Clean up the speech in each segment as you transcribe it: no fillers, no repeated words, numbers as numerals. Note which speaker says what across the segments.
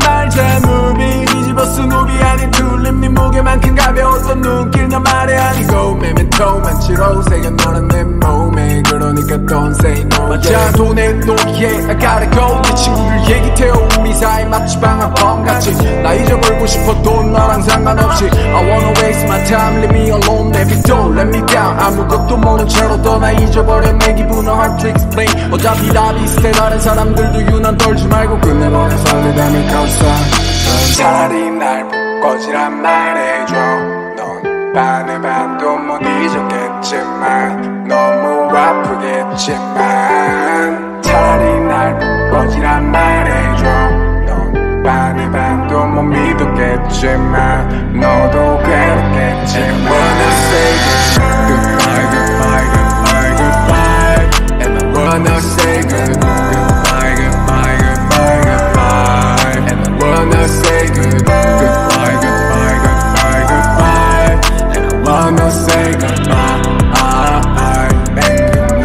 Speaker 1: 말자 무비 뒤집어쓴 우비안에 둘림 네 무게만큼 가벼웠던 눈길 너 말해 아니고 Memento 만치로 새겨 너란 내 몸에 그러니까 don't say no 맞아 돈에 놀기에 I gotta go 네 친구들 얘기 태워 우리 사이 마치 방화범같지 나 잊어버리고 싶어 돈 너랑 상관없이 I wanna waste my time leave me alone baby don't let me down 아무것도 모른 채로 떠나 잊어버려 내 기분은 hard to explain 어차피 다 비슷해 다른 사람들도 유난 떨지 말고 끝내버려 설레다면 감싸 차라리 날 꺼지란 말해줘 넌 반의 반도 못 잊었겠지만 너무 아프겠지만 차라리 날 꺼지란 말해줘 넌 반의 반도 못 믿었겠지만 너도 괴롭겠지만 wanna say goodbye goodbye goodbye goodbye and I wanna say goodbye goodbye goodbye goodbye and I wanna say goodbye goodbye goodbye goodbye and I wanna say goodbye and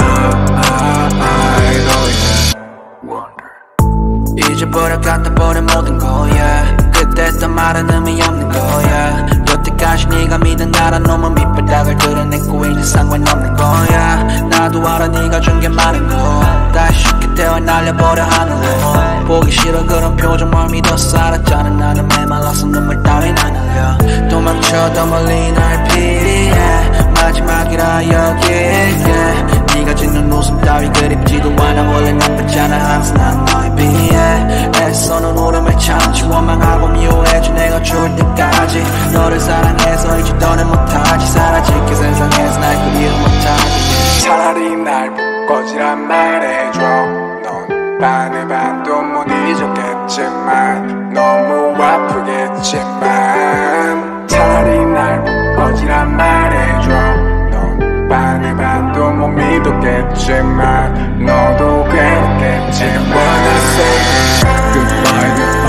Speaker 1: goodnight
Speaker 2: 잊어버려 갖다버려 모든 거야 그때 했던 말은 의미 없는 거야 여태까지 네가 믿은 나란 놈은 밑바닥을 드러냈고 이제 상관없는 거야 나도 알아 네가 준 게 많은 거 다시 쉽게 태워 날려버려 하늘로 보기 싫어 그런 표정 뭘 믿었어 알았잖아 나는 메말라서 눈물 따윈 안 흘려 도망쳐 더 멀리 날 피해 마지막이라 여기에 네가 짓는 웃음 따위 그립지도 않아 원래 나쁘잖아 항상 난 너에 비해 애써는 울음을 참지 원망하고 미워해줘 내가 죽을 때까지 너를 사랑해서 이제 너는 못하지 사라질게 세상에서 날 그리워 못하지
Speaker 1: 차라리 날 꺼지란 말해줘 넌 반의 반도 못 잊었겠지만 너무 아프겠지만 차라리 날 꺼지란 말해줘 넌 반의 반도 못 믿었겠지만 너도 괴롭겠지만 wanna say goodbye goodbye